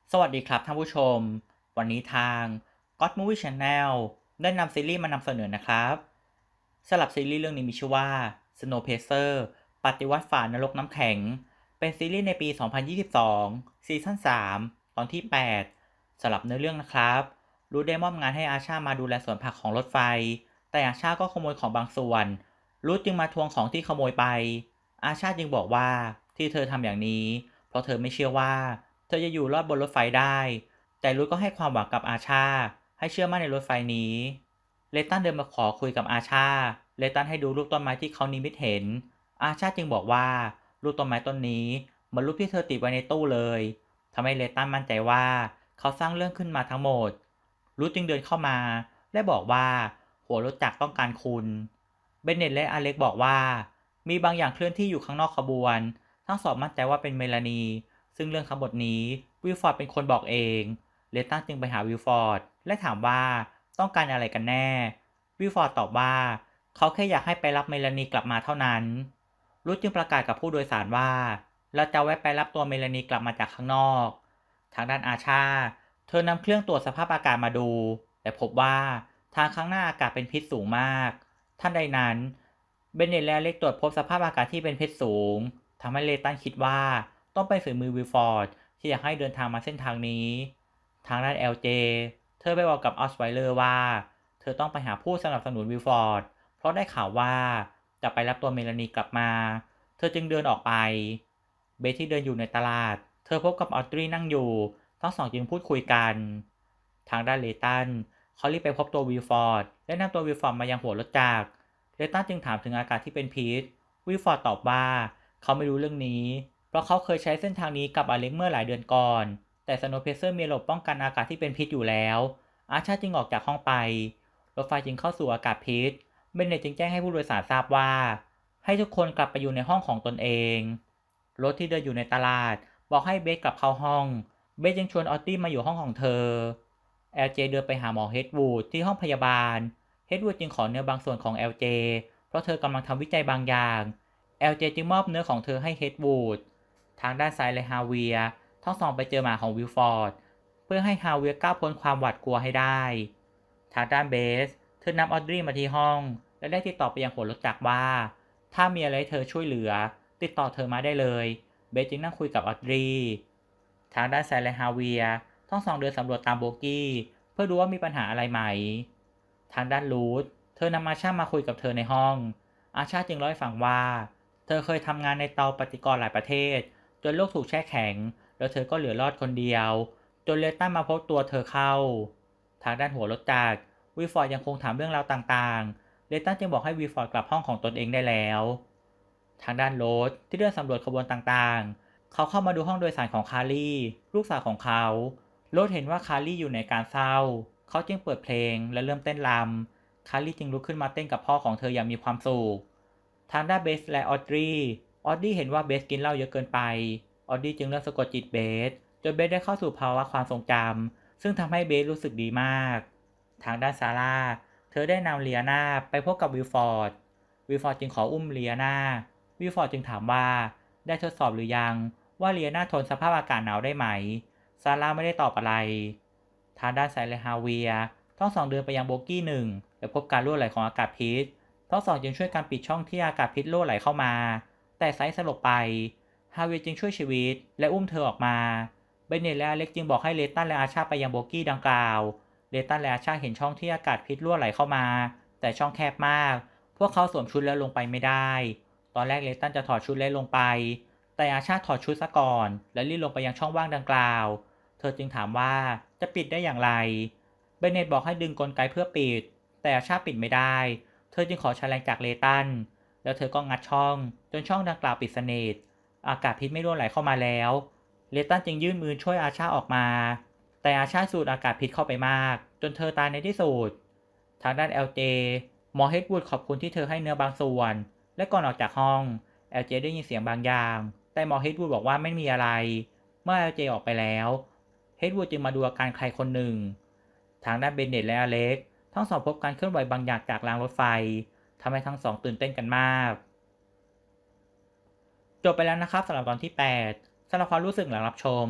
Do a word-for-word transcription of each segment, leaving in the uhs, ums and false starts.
สวัสดีครับท่านผู้ชมวันนี้ทาง God Movie Channel ได้นำซีรีส์มานำเสนอนะครับสำหรับซีรีส์เรื่องนี้มีชื่อว่า Snowpiercer ปฏิวัติฝ่านรกน้ำแข็งเป็นซีรีส์ในปี สองพันยี่สิบสอง ซีซั่น สาม ตอนที่ แปดสำหรับเนื้อเรื่องนะครับรูได้มอบงานให้อาชามาดูแลสวนผักของรถไฟแต่อาชาก็ขโมยของบางส่วนรูจึงมาทวงของที่ขโมยไปอาชาจึงบอกว่าที่เธอทำอย่างนี้เพราะเธอไม่เชื่อว่า เธอจะอยู่รอดบนรถไฟได้ แต่รุธก็ให้ความหวังกับอาชาให้เชื่อมั่นในรถไฟนี้ เลตันเดินมาขอคุยกับอาชาเลตันให้ดูรูปต้นไม้ที่เขานิมิตเห็น อาชาจึงบอกว่ารูปต้นไม้ต้นนี้เหมือนรูปที่เธอติดไว้ในตู้เลยทำให้เลตันมั่นใจว่าเขาสร้างเรื่องขึ้นมาทั้งหมดรูธจึงเดินเข้ามาและบอกว่าหัวรถจักรต้องการคุณเบนเน็ตและอเล็กบอกว่ามีบางอย่างเคลื่อนที่อยู่ข้างนอกขบวนทั้งสองมั่นใจว่าเป็นเมลานี ซึ่งเรื่องทั้งหมดนี้วิลฟอร์ดเป็นคนบอกเองเลตันจึงไปหาวิลฟอร์ดและถามว่าต้องการอะไรกันแน่วิลฟอร์ดตอบว่าเขาแค่อยากให้ไปรับเมลานีกลับมาเท่านั้นรุธจึงประกาศกับผู้โดยสารว่าเราจะแวะไปรับตัวเมลานีกลับมาจากข้างนอกทางด้านอาชาเธอนำเครื่องตรวจสภาพอากาศมาดูแต่พบว่าทางข้างหน้าอากาศเป็นพิษสูงมากท่านใดนั้นเบนเนตและเล็กตรวจพบสภาพอากาศที่เป็นพิษสูงทำให้เลตันคิดว่า ต้องไปนฝีมือวิลฟอร์ดที่อยากให้เดินทางมาเส้นทางนี้ทางด้าน แอล เจ เธอไปบอกกับออสไวเลอร์ว่าเธอต้องไปหาผู้สนับสนุนวิลฟอร์ดเพราะได้ข่าวว่าจะไปรับตัวเมลานีกลับมาเธอจึงเดินออกไปเบสที่เดินอยู่ในตลาดเธอพบกับออดรีนั่งอยู่ทั้งสองจึงพูดคุยกันทางด้านเลตันเขารีบไปพบตัววิลฟอร์ดและนำตัววิลฟอร์ดมายังหัวรถจักรเลตันจึงถามถึงอากาศที่เป็นพิษวิลฟอร์ดตอบว่าเขาไม่รู้เรื่องนี้ เพราะเขาเคยใช้เส้นทางนี้กับอเล็กเมื่อหลายเดือนก่อน แต่สโนว์เพเซอร์มีระบบป้องกันอากาศที่เป็นพิษอยู่แล้ว อาชาจึงออกจากห้องไป รถไฟจึงเข้าสู่อากาศพิษเบนเนตจึงแจ้งให้ผู้โดยสารทราบว่าให้ทุกคนกลับไปอยู่ในห้องของตนเอง รถที่เดินอยู่ในตลาดบอกให้เบสกลับเข้าห้อง เบสยังชวนออตตี้มาอยู่ห้องของเธอ แอล เจ เดินไปหาหมอเฮดวูดที่ห้องพยาบาล เฮดวูดจึงขอเนื้อบางส่วนของ แอล เจ เพราะเธอกำลังทำวิจัยบางอย่าง แอล เจ จึงมอบเนื้อของเธอให้เฮดวูด ทางด้านซ้ายและฮาเวียทั้งสองไปเจอหมาของวิลฟอร์ดเพื่อให้ฮาเวียก้าวพ้นความหวาดกลัวให้ได้ทางด้านเบสเธอนำออดรีมาที่ห้องและได้ติดต่อไปยังหัวรถจักรว่าถ้ามีอะไรให้เธอช่วยเหลือติดต่อเธอมาได้เลยเบสจึงนั่งคุยกับออดรีทางด้านซ้ายและฮาเวียทั้งสองเดินสำรวจตามโบกี้เพื่อดูว่ามีปัญหาอะไรไหมทางด้านรูธเธอนำอาชามาคุยกับเธอในห้องอาชาจึงเล่าให้ฟังว่าเธอเคยทำงานในเตาปฏิกรณ์หลายประเทศจนโลกถูกแช่แข็งแล้วเธอก็เหลือรอดคนเดียวจนเลตันมาพบตัวเธอเข้าทางด้านหัวรถจักรวีฟอร์ดยังคงถามเรื่องราวต่างๆเลตันจึงบอกให้วีฟอร์ดกลับห้องของตนเองได้แล้วทางด้านโรสที่เดินสำรวจขบวนต่างๆเขาเข้ามาดูห้องโดยสารของคาร์ลี่ลูกสาวของเขาโรสเห็นว่าคาร์ลี่อยู่ในการเศร้าเขาจึงเปิดเพลงและเริ่มเต้นรำคาร์ลี่จึงลุกขึ้นมาเต้นกับพ่อของเธออย่างมีความสุขทางด้านเบสและออดรีออดดี้เห็นว่าเบสกินเหล้าเยอะเกินไปออดดี้จึงเริ่มสะกดจิตเบสจนเบสได้เข้าสู่ภาวะความทรงจำซึ่งทำให้เบสรู้สึกดีมากทางด้านซาร่าเธอได้นำเลียนาไปพบกับวิลฟอร์ดวิลฟอร์ดจึงขออุ้มเลียนาวิลฟอร์ดจึงถามว่าได้ทดสอบหรือยังว่าเลียนาทนสภาพอากาศหนาวได้ไหมซาร่าไม่ได้ตอบอะไรทางด้านไซเลฮาเวียทั้งสองเดินไปยังโบกี้หนึ่งและพบการรั่วไหลของอากาศพิษทั้งสองจึงช่วยกันปิดช่องที่อากาศพิษรั่วไหลเข้ามาแต่ไซส์สลบไปฮาเวียจึงช่วยชีวิตและอุ้มเธอออกมาเบนเนตและอเล็กจึงบอกให้เลตันและอาชาไปยังโบกี้ดังกล่าวเลตันและอาชาเห็นช่องที่อากาศพิษรั่วไหลเข้ามาแต่ช่องแคบมากพวกเขาสวมชุดแล้วลงไปไม่ได้ตอนแรกเลตันจะถอดชุดและลงไปแต่อาชาถอดชุดซะก่อนและรีบลงไปยังช่องว่างดังกล่าวเธอจึงถามว่าจะปิดได้อย่างไรเบนเนตบอกให้ดึงกลไกเพื่อปิดแต่อาชาปิดไม่ได้เธอจึงขอแฉลงจากเลตันแล้วเธอก็งัดช่องจนช่องดังกล่าวปิดสนิทอากาศพิษไม่รั่วไหลเข้ามาแล้วเลตันจึงยื่นมือช่วยอาชาออกมาแต่อาชาสูดอากาศพิษเข้าไปมากจนเธอตายในที่สุดทางด้าน แอล เจ หมอเฮดวูดขอบคุณที่เธอให้เนื้อบางส่วนและก่อนออกจากห้อง แอล เจ ได้ยินเสียงบางอย่างแต่หมอเฮดวูดบอกว่าไม่มีอะไรเมื่อ แอล เจ ออกไปแล้วเฮดวูดจึงมาดูอาการใครคนหนึ่งทางด้านเบนเนตและอเล็กทั้งสองพบการเคลื่อนไหวบางอย่างจากรางรถไฟทำให้ทั้งสองตื่นเต้นกันมากจบไปแล้วนะครับสำหรับตอนที่แปดสำหรับความรู้สึกหลังรับชม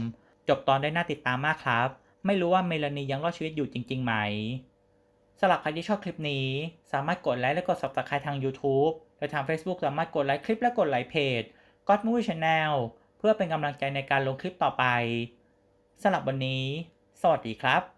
จบตอนได้น่าติดตามมากครับไม่รู้ว่าเมลานียังรอดชีวิตอยู่จริงๆไหมสำหรับใครที่ชอบคลิปนี้สามารถกดไลค์และกด ซับสไครบ์ ทาง YouTube และทาง Facebook สามารถกดไลค์คลิปและกดไลค์เพจ God Movie Channel เพื่อเป็นกำลังใจในการลงคลิปต่อไปสำหรับวันนี้สวัสดีครับ